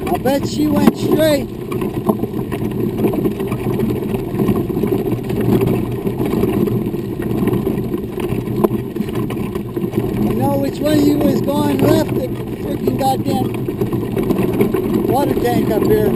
I'll bet she went straight. I know which one of you was going left at the freaking goddamn water tank up here.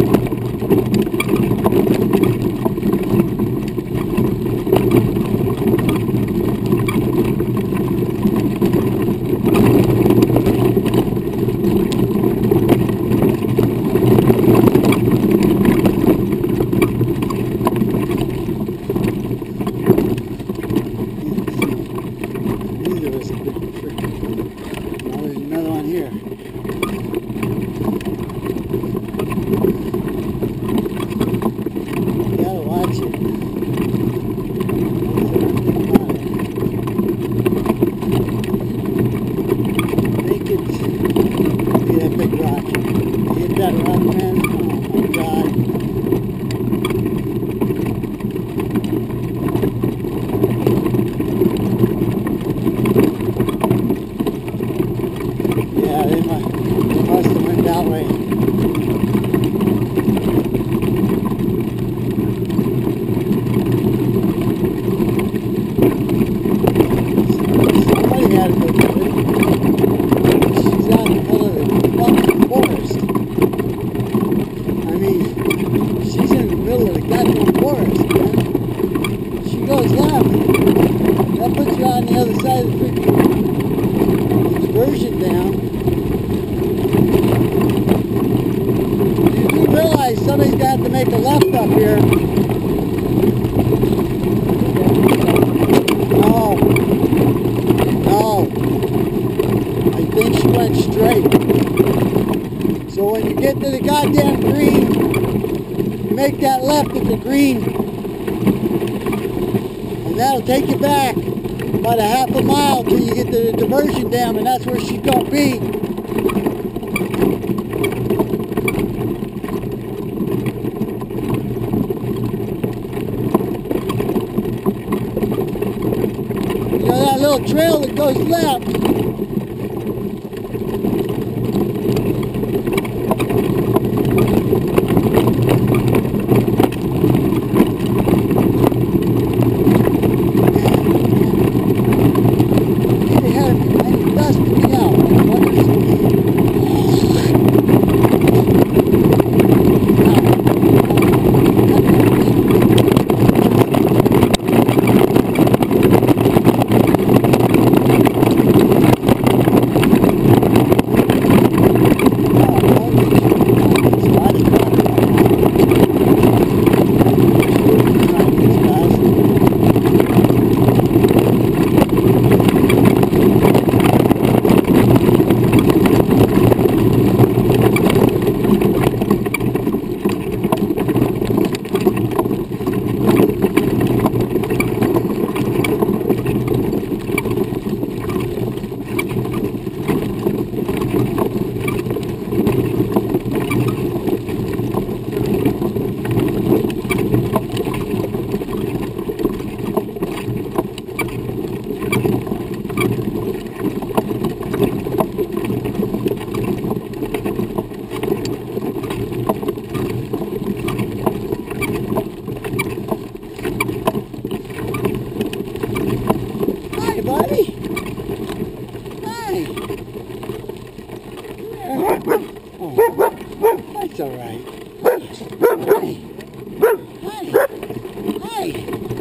Somebody's got to make a left up here. No. I think she went straight. So when you get to the goddamn green, you make that left at the green. And that'll take you back about a half a mile till you get to the diversion dam, and that's where she's going to be. That little trail that goes left. They had dust me out. That's all right. Hey.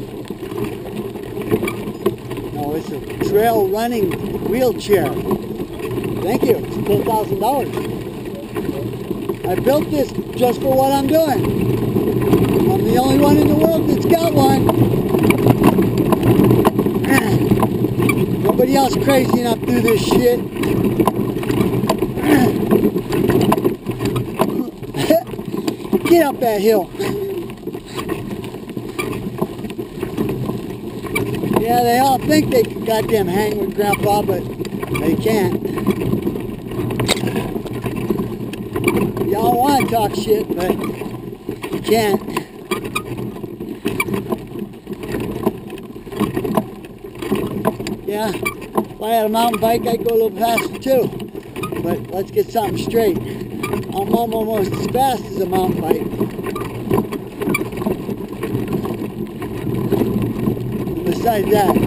No, it's a trail running wheelchair. Thank you. It's $10,000. I built this just for what I'm doing. I'm the only one in the world that's got one. Nobody else crazy enough to do this shit. Get up that hill. Yeah, they all think they can goddamn hang with Grandpa, but they can't. Y'all want to talk shit, but you can't. Yeah, if I had a mountain bike, I'd go a little faster too. But let's get something straight. I'm almost as fast as a mountain bike. And besides that,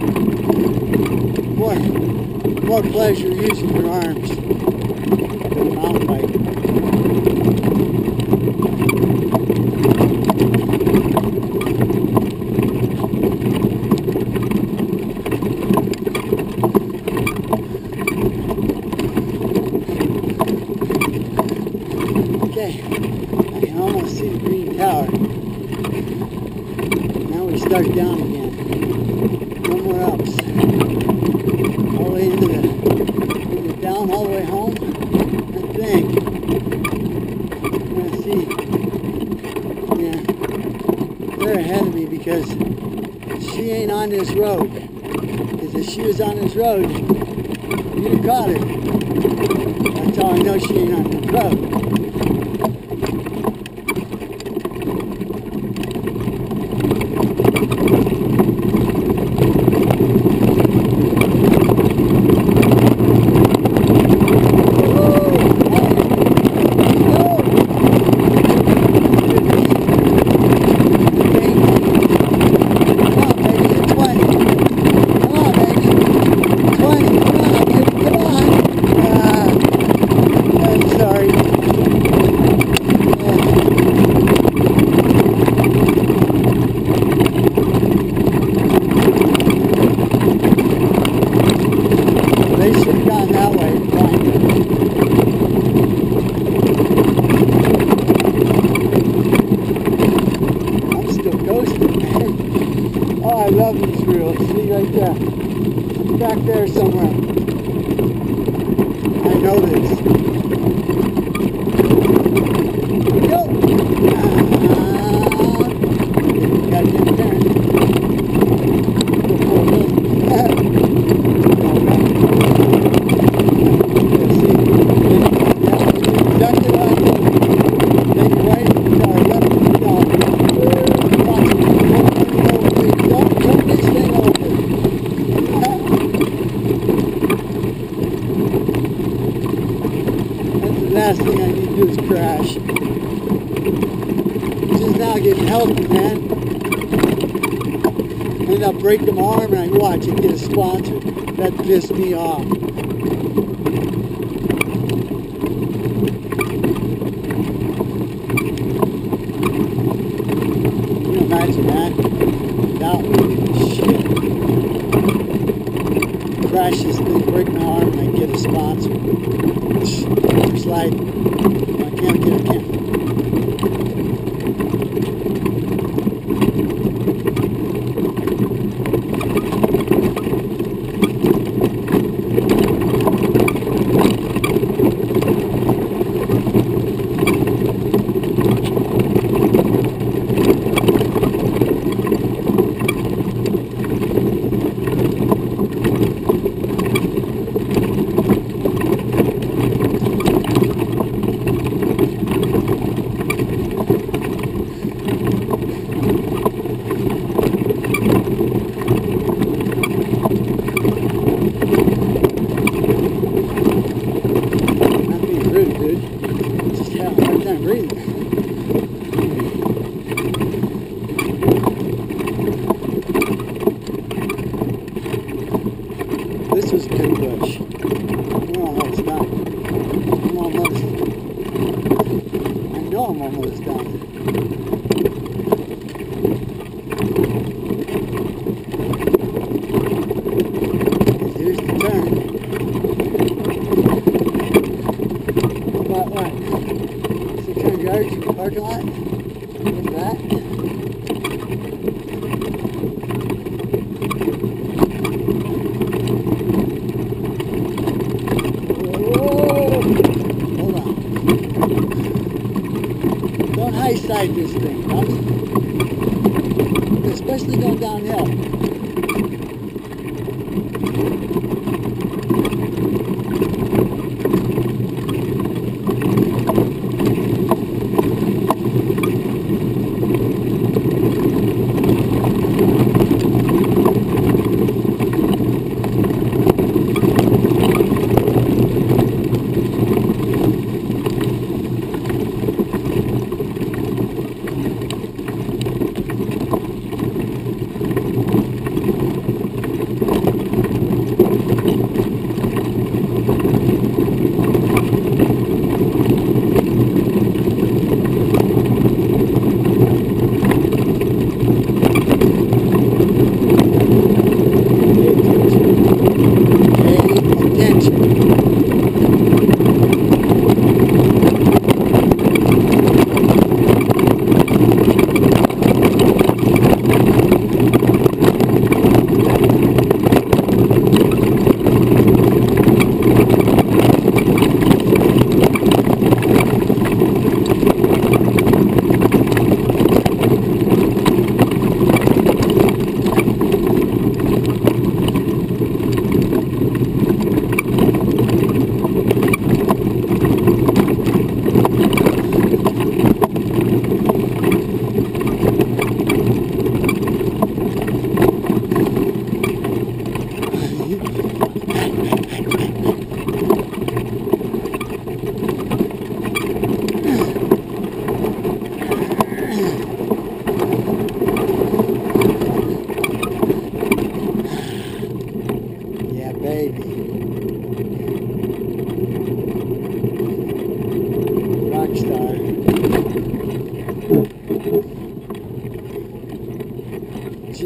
more pleasure using your arms than a mountain bike. Okay, I can almost see the green tower. Now we start down again. No more ups. All the way down, all the way home. I think. I'm gonna see. Yeah, they're ahead of me because she ain't on this road. Because if she was on this road, you'd have caught her. That's how I know she ain't on this road. Oh, I love these reels. See right there. It's back there somewhere. I know this. Go! Got it in there. The last thing I need to do is crash. Just now getting healthy, man. End up breaking my arm and I watch it get a sponsor. That pissed me off. Can you imagine that? That would be shit. Crash this thing, break my arm and I get a sponsor. Just like, I can't get a camera. This was Penny Bush. We're almost done. I'm almost. I know I'm almost done. Here's the turn. About what? 600 yards from the parking lot? Look at that. Don't high side this thing, buddy. Especially going downhill.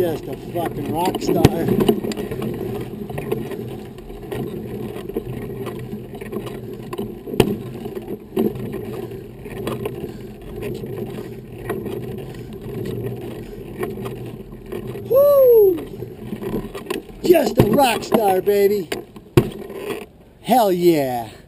just a fucking rock star. Woo! Just a rock star, baby. Hell yeah.